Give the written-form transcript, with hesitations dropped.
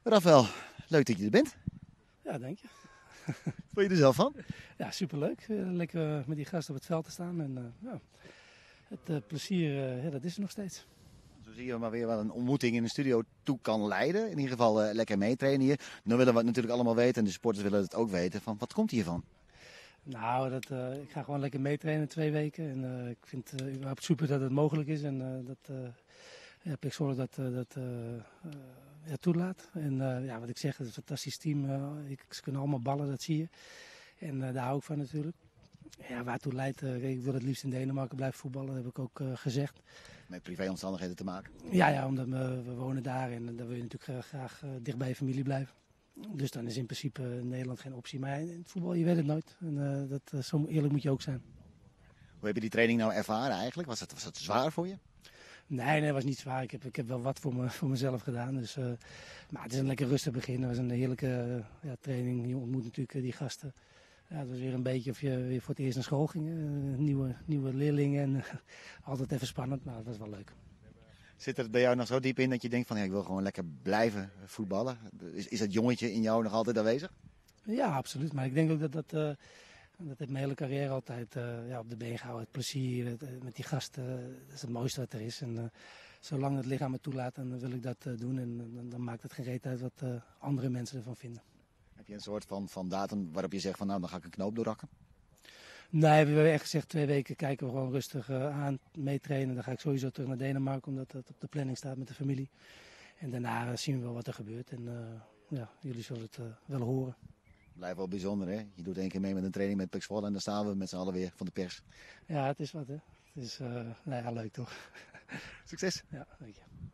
Rafael, leuk dat je er bent. Ja, denk je. Vond je er zelf van? Ja, superleuk. Lekker met die gasten op het veld te staan. En ja, het plezier, ja, dat is er nog steeds. Zo zie je maar weer wat een ontmoeting in de studio toe kan leiden. In ieder geval lekker meetrainen hier. Nu willen we het natuurlijk allemaal weten en de supporters willen het ook weten. Van, wat komt hiervan? Nou, ik ga gewoon lekker meetrainen 2 weken. En ik vind het überhaupt super dat het mogelijk is. En dat ja, Pek Zwolle dat ja, toelaat. En ja, wat ik zeg, het is een fantastisch team. Ze kunnen allemaal ballen, dat zie je. En daar hou ik van natuurlijk. Ja, waartoe leidt, ik wil het liefst in Denemarken blijven voetballen, dat heb ik ook gezegd. Met privéomstandigheden te maken. Ja, omdat we wonen daar en dan wil je natuurlijk graag dicht bij je familie blijven. Dus dan is in principe Nederland geen optie. Maar in het voetbal, je weet het nooit. En zo eerlijk moet je ook zijn. Hoe heb je die training nou ervaren eigenlijk? Was het zwaar voor je? Nee, dat was niet zwaar. Ik heb wel wat voor mezelf gedaan. Dus, maar het is een lekker rustig begin. Het was een heerlijke ja, training. Je ontmoet natuurlijk die gasten. Ja, het was weer een beetje of je weer voor het eerst naar school ging. Nieuwe leerlingen. En altijd even spannend, maar het was wel leuk. Zit het bij jou nog zo diep in dat je denkt van ja, ik wil gewoon lekker blijven voetballen? Is dat jongetje in jou nog altijd aanwezig? Ja, absoluut. Maar ik denk ook dat heeft mijn hele carrière altijd ja, op de been gehouden. Het plezier met die gasten, dat is het mooiste wat er is. En zolang het lichaam het toelaat, dan wil ik dat doen. En dan maakt het geen reet uit wat andere mensen ervan vinden. Heb je een soort van datum waarop je zegt van nou, dan ga ik een knoop doorhakken? Nee, we hebben echt gezegd 2 weken kijken we gewoon rustig aan, meetrainen. Dan ga ik sowieso terug naar Denemarken, omdat dat op de planning staat met de familie. En daarna zien we wel wat er gebeurt. En ja, jullie zullen het wel horen. Blijft wel bijzonder hè. Je doet 1 keer mee met een training met Pek Zwolle en dan staan we met z'n allen weer van de pers. Ja, het is wat hè. Het is nou ja, leuk toch. Succes! Ja, dank je.